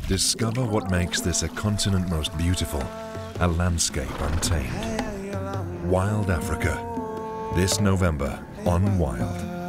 Discover what makes this a continent most beautiful, a landscape untamed. Wild Africa, this November on Wild.